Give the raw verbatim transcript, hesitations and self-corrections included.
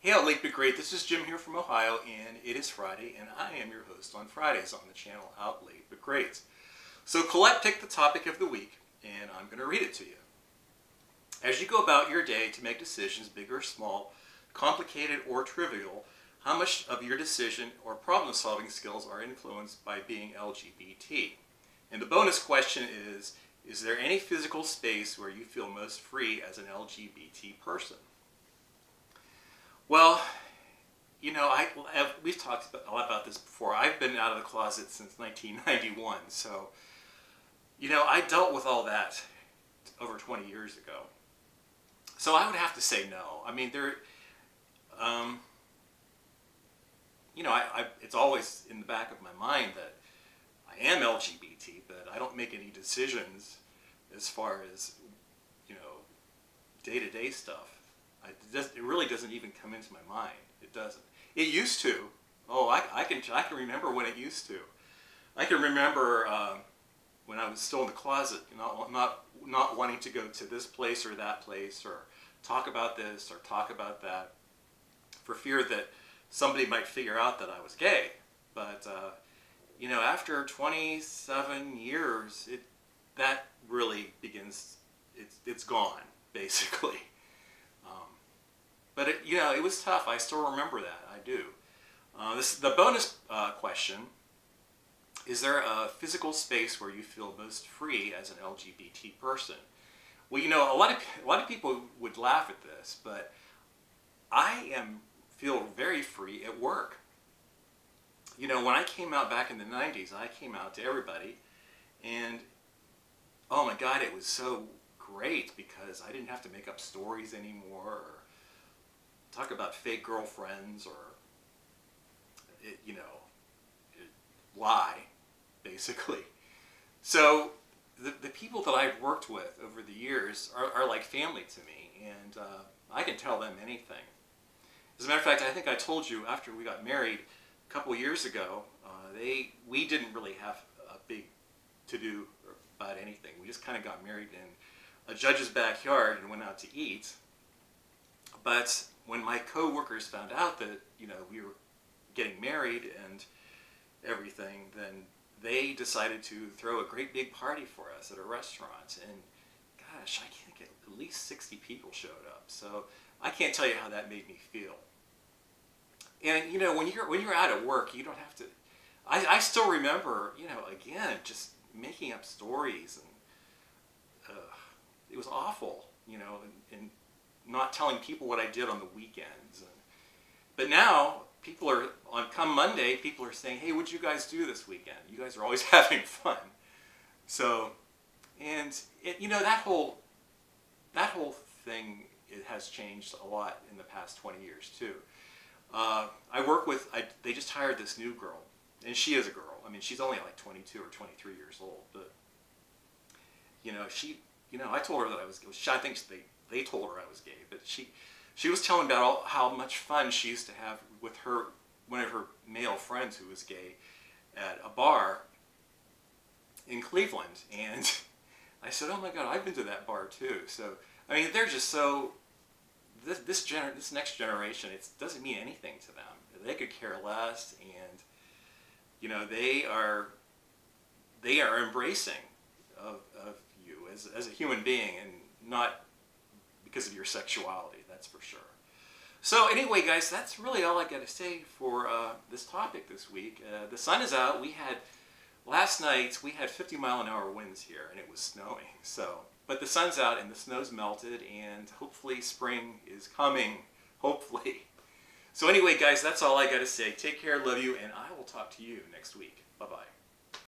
Hey, OutLateButGreat, this is Jim here from Ohio, and it is Friday, and I am your host on Fridays on the channel OutLateButGreat. So Colette picked the topic of the week, and I'm going to read it to you. As you go about your day to make decisions, big or small, complicated or trivial, how much of your decision or problem-solving skills are influenced by being L G B T? And the bonus question is, is there any physical space where you feel most free as an L G B T person? Well, you know, I, we've talked a lot about this before. I've been out of the closet since nineteen ninety-one, so, you know, I dealt with all that over twenty years ago. So I would have to say no. I mean, there, um, you know, I, I, it's always in the back of my mind that I am L G B T, but I don't make any decisions as far as, you know, day-to-day stuff. I, it, does, it really doesn't even come into my mind. It doesn't. It used to. Oh, I, I can I can remember when it used to. I can remember uh, when I was still in the closet, not not not wanting to go to this place or that place or talk about this or talk about that, for fear that somebody might figure out that I was gay. But uh, you know, after twenty-seven years, it that really begins. It's it's gone basically. But, it, you know, it was tough. I still remember that. I do. Uh, this, the bonus uh, question, is there a physical space where you feel most free as an L G B T person? Well, you know, a lot of, a lot of people would laugh at this, but I am feel very free at work. You know, when I came out back in the nineties, I came out to everybody, and oh my God, it was so great because I didn't have to make up stories anymore, or talk about fake girlfriends, or, it, you know, it, lie, basically. So the, the people that I've worked with over the years are, are like family to me, and uh, I can tell them anything. As a matter of fact, I think I told you after we got married a couple years ago, uh, they we didn't really have a big to-do about anything. We just kind of got married in a judge's backyard and went out to eat. But when my co-workers found out that, you know, we were getting married and everything, then they decided to throw a great big party for us at a restaurant. And gosh, I think at least sixty people showed up. So I can't tell you how that made me feel. And, you know, when you're, when you're out at work, you don't have to, I, I still remember, you know, again, just making up stories, and uh, it was awful, you know, and, and not telling people what I did on the weekends. And, but now, people are, on come Monday, people are saying, hey, what'd you guys do this weekend? You guys are always having fun. So, and, it, you know, that whole, that whole thing, it has changed a lot in the past twenty years, too. Uh, I work with, I, they just hired this new girl, and she is a girl. I mean, she's only like twenty-two or twenty-three years old, but, you know, she, you know, I told her that I was, I think they, They told her I was gay, but she, she was telling about all, how much fun she used to have with her, one of her male friends who was gay, at a bar in Cleveland. And I said, oh my God, I've been to that bar too. So, I mean, they're just so, this, this, gener this next generation, it doesn't mean anything to them. They could care less, and, you know, they are, they are embracing of, of you as, as a human being, and not because of your sexuality, that's for sure. So anyway, guys, that's really all I got to say for uh, this topic this week. Uh, the sun is out. We had, last night, we had fifty mile an hour winds here, and it was snowing. So, but the sun's out, and the snow's melted, and hopefully spring is coming, hopefully. So anyway, guys, that's all I got to say. Take care, love you, and I will talk to you next week. Bye-bye.